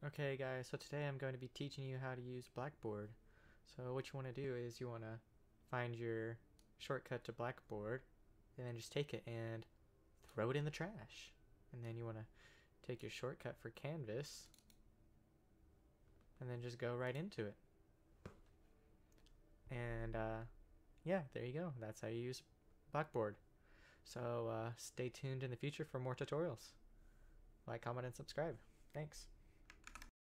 Okay guys, so today I'm going to be teaching you how to use Blackboard. So what you want to do is you want to find your shortcut to Blackboard and then just take it and throw it in the trash. And then you want to take your shortcut for Canvas and then just go right into it. And yeah, there you go. That's how you use Blackboard. So stay tuned in the future for more tutorials. Like, comment, and subscribe. Thanks.